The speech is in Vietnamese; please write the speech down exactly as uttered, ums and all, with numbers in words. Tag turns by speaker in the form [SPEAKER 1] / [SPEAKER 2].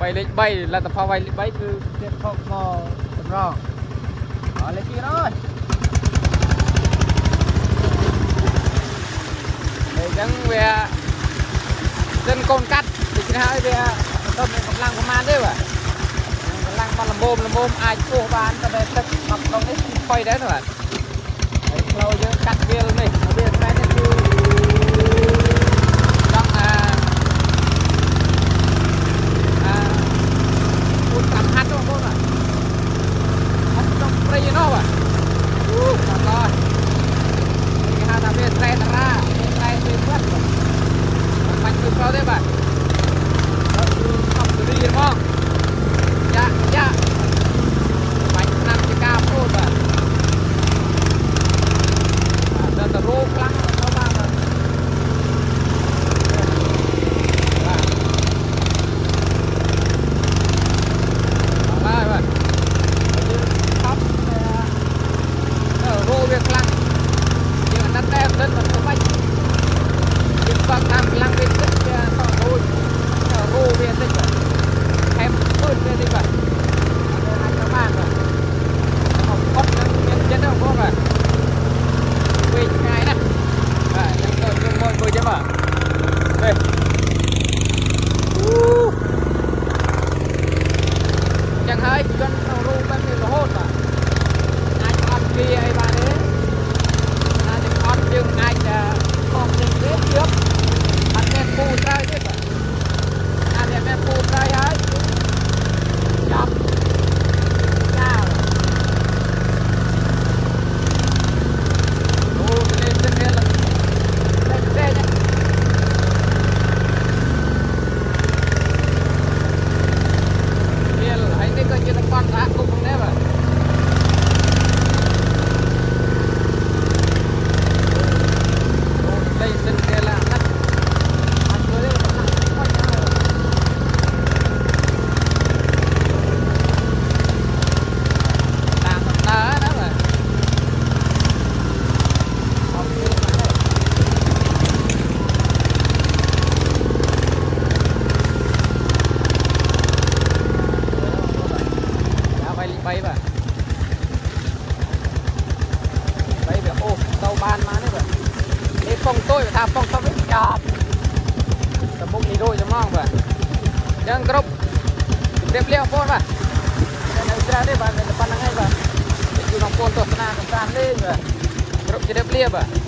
[SPEAKER 1] bay lên bay là tập phao bay lên bay cứ tiếp không mò tầm rò ở lên kia rồi để chẳng về dân con cắt thì cái hai về tôm này còn lăng của man đấy vậy lăng mà làm bom làm bom ai cô bán ta đây tất mặc con ấy quay đấy rồi lâu chứ cắt kia luôn này bây giờ cái này cứ trong à à một trăm hát đâu không ạ trong đây nó vậy uh rồi cái hai thằng bên xe ra bên xe xe quét mạnh từ sau đấy bạn không từ đi đúng không dạ dạ mạnh năm cái cao thôi bạn dan terus lang sao ba mà lại vậy khóc rô việc lăng nhưng mà đất đen lên mà không bay nhưng con tham lăng bên tích to thôi rô việc tích em hơn bên đi vậy hai các bạn rồi không có nhân dân đâu có rồi về ngay nè à đang đợi cho mọi người chứ mà đây chẳng hay gần đầu ru bên kia là hốt mà ai con kia ai bà đấy ai thì con nhưng ai là con nhìn biết trước anh em phu trai chứ mà anh em em phu trai ấy chọc chào bay vậy bay về ô tàu ban mà đấy vậy để phong tôi phải tham phong xong hết chọp tầm bụng đi đôi cho mong vậy jangan kerap dia beli apa pak dan istirahat deh pak depan ngay pak itu nongpon tuh tenang tenang deh pak kerap dia beli apa